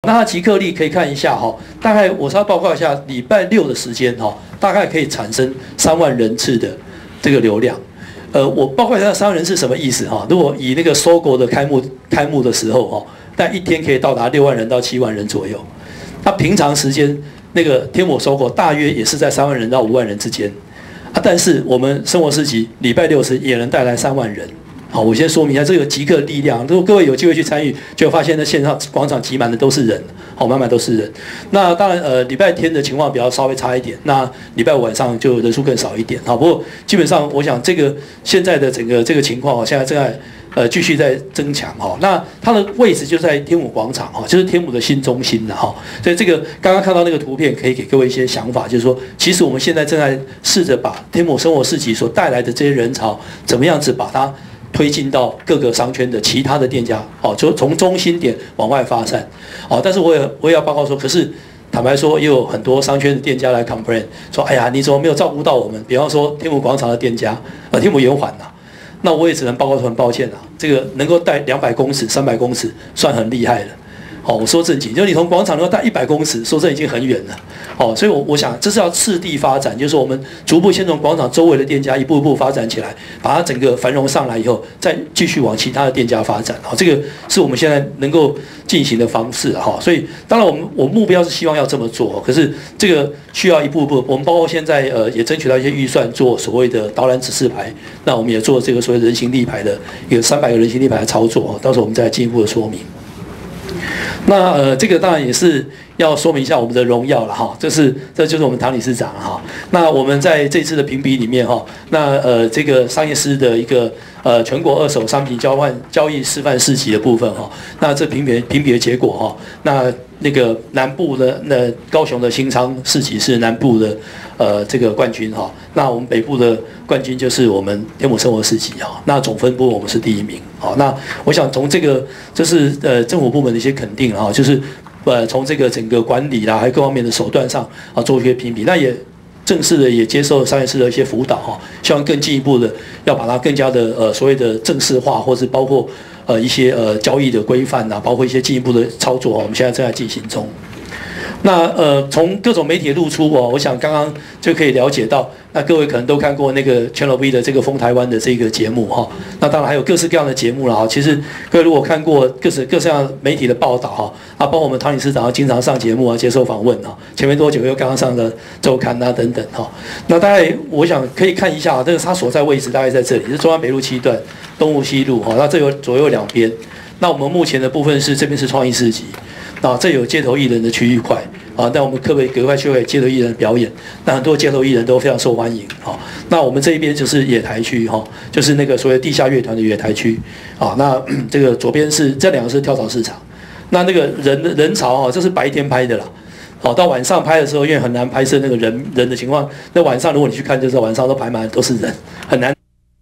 那它极客力可以看一下哈，大概我稍微报告一下，礼拜六的时间哈，大概可以产生3万人次的这个流量。我报告一下3万人次什么意思哈？如果以那个搜狗的开幕的时候哈，但一天可以到达6万人到7万人左右。那平常时间那个天母搜狗大约也是在3万人到5万人之间啊，但是我们生活市集礼拜六时也能带来3万人。好，我先说明一下这个极客力量。如果各位有机会去参与，就会发现那线上广场挤满的都是人，好，满满都是人。那当然，礼拜天的情况比较稍微差一点，那礼拜五晚上就人数更少一点。好，不过基本上我想这个现在的整个这个情况，现在正在继续在增强哈。那它的位置就在天母广场哈，就是天母的新中心的哈。所以这个刚刚看到那个图片，可以给各位一些想法，就是说，其实我们现在正在试着把天母生活市集所带来的这些人潮，怎么样子把它推进到各个商圈的其他的店家，哦，就从中心点往外发散，哦，但是我也要报告说，可是坦白说，也有很多商圈的店家来 complain 说，哎呀，你怎么没有照顾到我们？比方说天母广场的店家，天母圆环呐，那我也只能报告说很抱歉啊，这个能够带200公尺、300公尺，算很厉害了。哦，我说正经，就是你从广场能够带100公尺，说这已经很远了。哦，所以我想这是要次第发展，就是我们逐步先从广场周围的店家一步一步发展起来，把它整个繁荣上来以后，再继续往其他的店家发展。好，这个是我们现在能够进行的方式哈。所以当然我目标是希望要这么做，可是这个需要一步步。我们包括现在也争取到一些预算做所谓的导览指示牌，那我们也做这个所谓人形立牌的一个300个人形立牌的操作，到时候我们再进一步的说明。那这个当然也是要说明一下我们的荣耀了哈，这就是我们唐理事长哈。那我们在这次的评比里面哈，那这个商业司的一个全国二手商品交易示范市集的部分哈，那这评比的结果哈，那个南部的高雄的新昌市集是南部的这个冠军哈，那我们北部的冠军就是我们天母生活市集哈，那总分部我们是第1名好，那我想从这个就是政府部门的一些肯定哈，就是从这个整个管理啦还有各方面的手段上啊做一些评比，那也正式的也接受商业司的一些辅导哈，希望更进一步的要把它更加的所谓的正式化，或是包括一些交易的规范呐，包括一些进一步的操作，我们现在正在进行中。那从各种媒体的露出哦，我想刚刚就可以了解到，那各位可能都看过那个 Channel V 的这个疯台湾的这个节目哈，那当然还有各式各样的节目了哈。其实各位如果看过各式各样媒体的报道哈，包括我们唐理事长经常上节目啊，接受访问啊，前面多久又刚刚上的周刊啊等等哈。那大概我想可以看一下，这个它所在位置大概在这里，是中央北路7段东吴西路哈，那这有左右2边。那我们目前的部分是这边是创意市集。这有街头艺人的区域块啊，但我们可不可以隔块区域街头艺人的表演？那很多街头艺人都非常受欢迎啊。那我们这一边就是野台区哈，就是那个所谓地下乐团的野台区啊。那这个左边是这2个是跳蚤市场，那个人潮啊，这是白天拍的啦。好，到晚上拍的时候，因为很难拍摄那个人的情况，那晚上如果你去看，就是晚上都排满都是人，很难。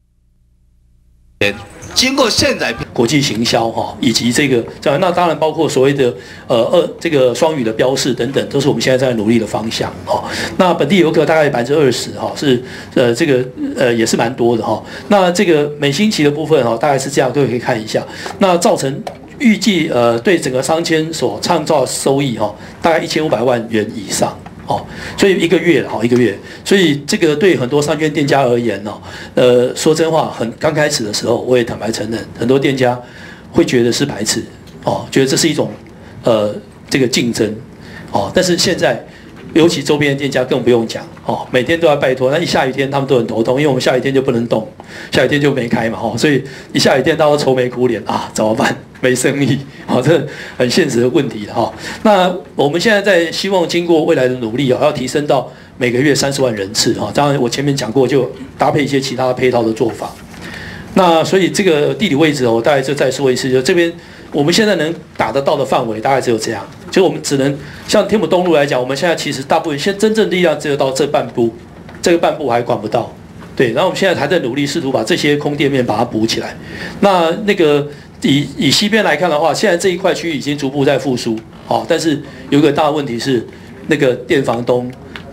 经过现在国际行销哈，以及这个那当然包括所谓的这个双语的标示等等，都是我们现在在努力的方向哈。那本地游客大概20%哈，是这个也是蛮多的哈。那这个每星期的部分哈，大概是这样，各位可以看一下。那造成预计对整个商圈所创造收益哈，大概1500万元以上。哦，所以一个月，所以这个对很多商圈店家而言呢，说真话，刚开始的时候，我也坦白承认，很多店家会觉得是排斥，哦，觉得这是一种这个竞争，哦，但是现在，尤其周边的店家更不用讲，哦，每天都要拜托，那一下雨天他们都很头痛，因为我们下雨天就不能动，下雨天就没开嘛，哦，所以一下雨天大家都愁眉苦脸啊，怎么办？没生意，好，这很现实的问题了哈。那我们现在在希望经过未来的努力啊，要提升到每个月30万人次哈。当然我前面讲过，就搭配一些其他配套的做法。那所以这个地理位置我大概就再说一次，就这边我们现在能打得到的范围大概只有这样，就我们只能像天母东路来讲，我们现在其实大部分真正力量只有到这半步，这个半步还管不到。对，然后我们现在还在努力试图把这些空店面把它补起来。那个。以西边来看的话，现在这一块区域已经逐步在复苏，但是有一个大的问题是，那个店房东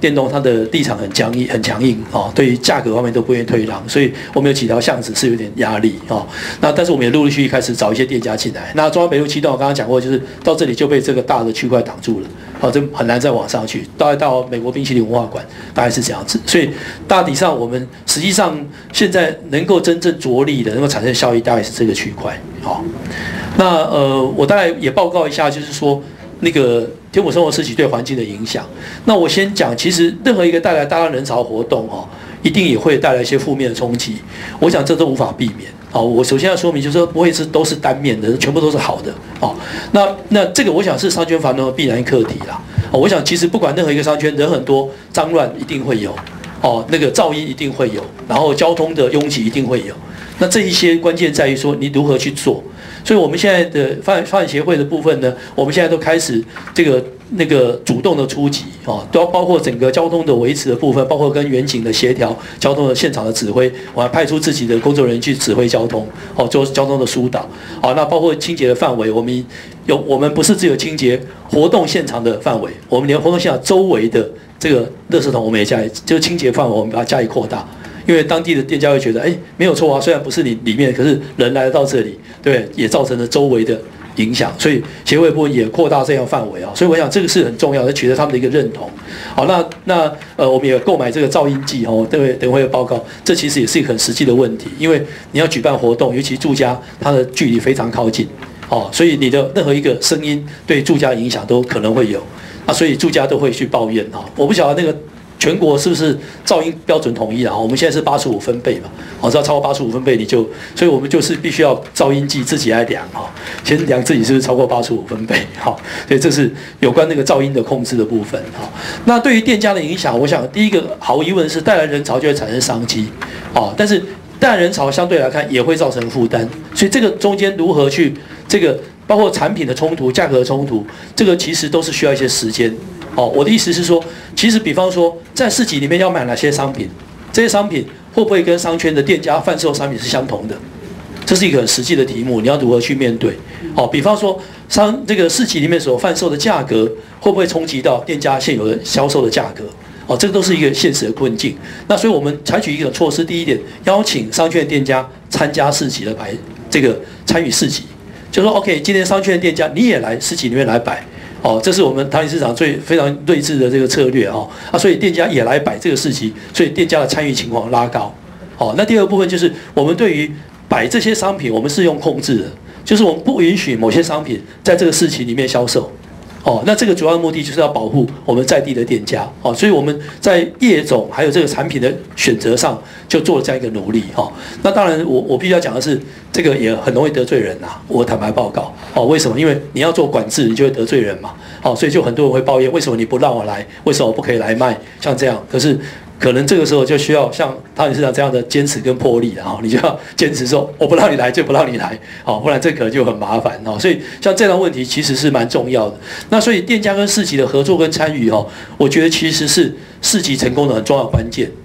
电动它的立场很强硬对于价格方面都不愿意退让，所以我们有几条巷子是有点压力那但是我们也陆续开始找一些店家进来。那中央北路7段我刚刚讲过，就是到这里就被这个大的区块挡住了这很难再往上去，大概到美国冰淇淋文化馆大概是这样子。所以大体上我们实际上现在能够真正着力的、能够产生效益，大概是这个区块那我大概也报告一下，就是说那个天母生活市集对环境的影响。那我先讲，其实任何一个带来大量人潮活动一定也会带来一些负面的冲击。我想这都无法避免我首先要说明，就是说不会都是单面的，全部都是好的那这个我想是商圈繁荣的必然课题啦我想其实不管任何一个商圈，人很多，脏乱一定会有那个噪音一定会有，然后交通的拥挤一定会有。那这一些关键在于说你如何去做。所以我们现在的发展协会的部分呢，我们现在都开始那个主动的出击都要包括整个交通的维持的部分，包括跟远景的协调、交通的现场的指挥，我还派出自己的工作人员去指挥交通做交通的疏导那包括清洁的范围，我们不是只有清洁活动现场的范围，我们连活动现场周围的这个垃圾桶我们也加以，就是清洁范围我们把它加以扩大。因为当地的店家会觉得，没有错虽然不是你里面，可是人来到这里，对，也造成了周围的影响，所以协会部分也扩大这样范围所以我想这个是很重要的，取得他们的一个认同。好，那我们也购买这个噪音计等会有报告，这其实也是一个很实际的问题，因为你要举办活动，尤其住家，它的距离非常靠近所以你的任何一个声音对住家影响都可能会有所以住家都会去抱怨我不晓得那个。全国是不是噪音标准统一我们现在是85分贝嘛，只要超过85分贝所以我们就是必须要噪音计自己来量先量自己是不是超过85分贝所以这是有关那个噪音的控制的部分那对于店家的影响，我想第一个毫无疑问是带来人潮就会产生商机但是带来人潮相对来看也会造成负担，所以这个中间如何去这个包括产品的冲突、价格的冲突，这个其实都是需要一些时间。我的意思是说，其实比方说在市集里面要买哪些商品，这些商品会不会跟商圈的店家贩售商品是相同的？这是一个很实际的题目，你要如何去面对？比方说这个市集里面所贩售的价格会不会冲击到店家现有的销售的价格？这个都是一个现实的困境。那所以我们采取一个措施，第一点，邀请商圈店家参加市集的参与市集，就说 OK， 今天商圈店家你也来市集里面来摆。这是我们台北市场非常睿智的这个策略所以店家也来摆这个市集，所以店家的参与情况拉高。那第二个部分就是我们对于摆这些商品，我们是用控制的，就是我们不允许某些商品在这个市集里面销售。那这个主要的目的就是要保护我们在地的店家所以我们在业种还有这个产品的选择上就做了这样一个努力那当然我必须要讲的是，这个也很容易得罪人我坦白报告为什么？因为你要做管制，你就会得罪人嘛所以就很多人会抱怨，为什么你不让我来？为什么我不可以来卖？像这样，可能这个时候就需要像桃园市长这样的坚持跟魄力你就要坚持说我不让你来就不让你来不然这可能就很麻烦所以像这样的问题其实是蛮重要的。那所以店家跟市集的合作跟参与我觉得其实是市集成功的很重要的关键